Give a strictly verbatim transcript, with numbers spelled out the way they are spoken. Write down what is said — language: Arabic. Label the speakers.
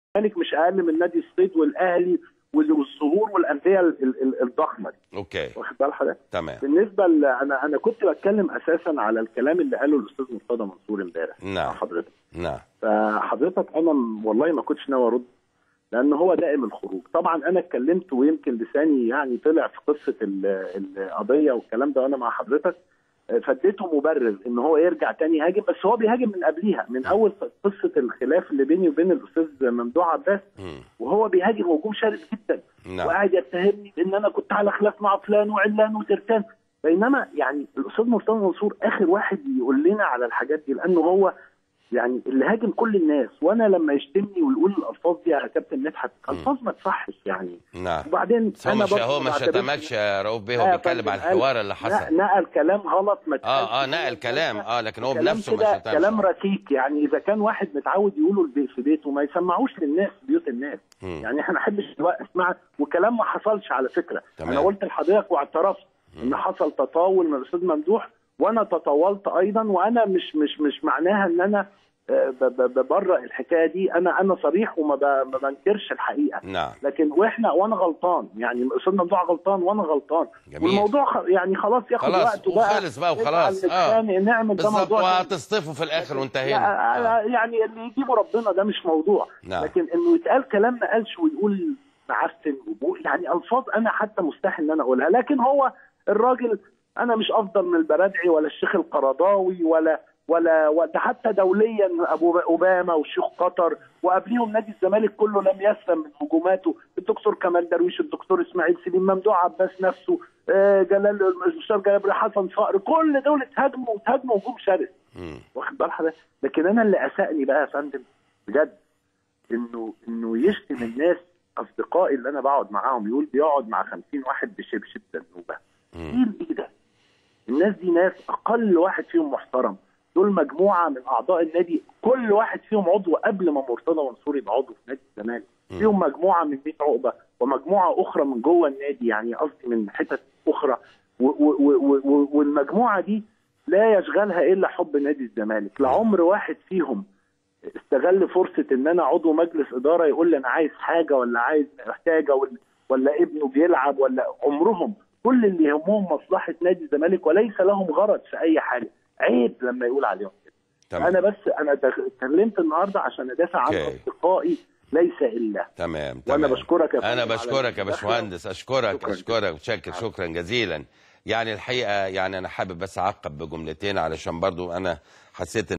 Speaker 1: الزمالك مش اقل من نادي الصيد والاهلي والظهور والانديه الضخمه دي.
Speaker 2: اوكي،
Speaker 1: واخد بال حضرتك؟
Speaker 2: تمام.
Speaker 1: بالنسبه ل... انا انا كنت بتكلم اساسا على الكلام اللي قاله الاستاذ مرتضى منصور امبارح.
Speaker 2: نعم
Speaker 1: حضرتك.
Speaker 2: نعم.
Speaker 1: فحضرتك انا والله ما كنتش ناوي ارد، لان هو دائم الخروج. طبعا انا اتكلمت ويمكن لساني يعني طلع في قصه القضيه والكلام ده وانا مع حضرتك، فاديته مبرر ان هو يرجع تاني يهاجم، بس هو بيهاجم من قبليها، من اول قصه الخلاف اللي بيني وبين الاستاذ ممدوح عباس، وهو بيهاجم هجوم شرس جدا. نعم. وقاعد يتهمني ان انا كنت على خلاف مع فلان وعلان وترتان، بينما يعني الاستاذ مرتضى منصور اخر واحد يقول لنا على الحاجات دي، لانه هو يعني اللي هاجم كل الناس. وانا لما يشتمني ويقول الالفاظ دي يا كابتن مدحت، الفاظ ما تصحش يعني.
Speaker 2: نعم.
Speaker 1: وبعدين
Speaker 2: انا مش هو ما شتمكش يا رؤوف بيه، هو بيتكلم على الحوار اللي حصل.
Speaker 1: نقل كلام غلط ما
Speaker 2: اه اه نقل كلام اه لكن هو بنفسه ما شتمش.
Speaker 1: كلام ركيك يعني، اذا كان واحد متعود يقوله في بيته ما يسمعوش للناس بيوت الناس. م. يعني احنا ما نحبش نسمع، وكلام ما حصلش على فكره. تمام. انا قلت لحضرتك واعترفت ان حصل تطاول من الاستاذ ممدوح، وانا تطاولت ايضا، وانا مش مش مش معناها ان انا ببرأ الحكايه دي. انا انا صريح وما بنكرش الحقيقه.
Speaker 2: نعم.
Speaker 1: لكن واحنا وانا غلطان يعني، الاستاذ ممدوح غلطان وانا غلطان.
Speaker 2: جميل.
Speaker 1: والموضوع يعني خلاص ياخد وقته بقى،
Speaker 2: خلص بقى وخلاص.
Speaker 1: اه نعمل ده موضوع
Speaker 2: وهتصطفوا في الاخر وانتهينا.
Speaker 1: آه. يعني اللي يجيبه ربنا ده مش موضوع.
Speaker 2: نعم.
Speaker 1: لكن انه يتقال كلام ما قالش ويقول معفن يعني الفاظ انا حتى مستحيل ان انا اقولها. لكن هو الراجل، انا مش افضل من البرادعي ولا الشيخ القرضاوي ولا ولا ده حتى دوليا ابو اوباما والشيخ قطر، وقبليهم نادي الزمالك كله لم يسلم من هجوماته، الدكتور كمال درويش، الدكتور اسماعيل سليم، ممدوح عباس نفسه، جلال الاستاذ جابر، حسن صقر، كل دول اتهاجموا واتهاجموا هجوم شرس. واخد بال حضرتك؟ لكن انا اللي اسأني بقى يا فندم بجد انه انه يشتم الناس اصدقائي اللي انا بقعد معاهم، يقول بيقعد مع خمسين واحد بشبشب دنوبه. ايه ده؟ الناس دي ناس اقل واحد فيهم محترم، دول مجموعه من اعضاء النادي، كل واحد فيهم عضو قبل ما مرتضى منصور يبقى عضو في نادي الزمالك، فيهم مجموعه من مية عقبه ومجموعه اخرى من جوه النادي، يعني قصدي من حتت اخرى، والمجموعه دي لا يشغلها الا حب نادي الزمالك. لعمر واحد فيهم استغل فرصه ان انا عضو مجلس اداره يقول لي انا عايز حاجه ولا عايز محتاجه ولا, ولا ابنه بيلعب، ولا عمرهم. كل اللي يهمهم مصلحه نادي الزمالك وليس لهم غرض في اي حاجه. عيب لما يقول عليهم كده. انا بس انا اتكلمت النهارده عشان ادافع عن اصدقائي ليس الا.
Speaker 2: تمام.
Speaker 1: وانا بشكرك يا
Speaker 2: انا بشكرك يا باشمهندس، اشكرك شكرا اشكرك متشكر شكرا جزيلا. يعني الحقيقه يعني انا حابب بس اعقب بجملتين علشان برضو انا حسيت